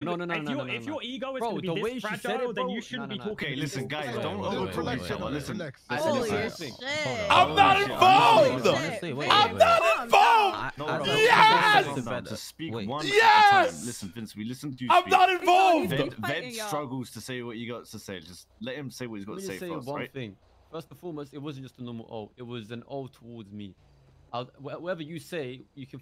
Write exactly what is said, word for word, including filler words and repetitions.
No, no, no, if no, your, no, no, if no. your ego is Bro, going to the be way this she said fragile, it, then bro- you shouldn't no, be no, no. talking. Okay, to listen, me. guys, Wait, don't wait, wait, overproduce wait, it. wait, wait. Listen, Relax. I Holy said shit. this. shit. I'm not shit. involved. Honestly, wait, I'm wait, not wait. involved. No, I- no, I- Yes! calm down, Just speak Wait. one Yes! at a time. Listen, Vince, we listened to you I'm speak. not involved. Ved, Fighting, Ved y'all. struggles to say what you got to say. Just let him say what he's got Let to me say just say first, one right? thing. First and foremost, it wasn't just a normal O. It was an O towards me. I'll, wh- whatever you say, you can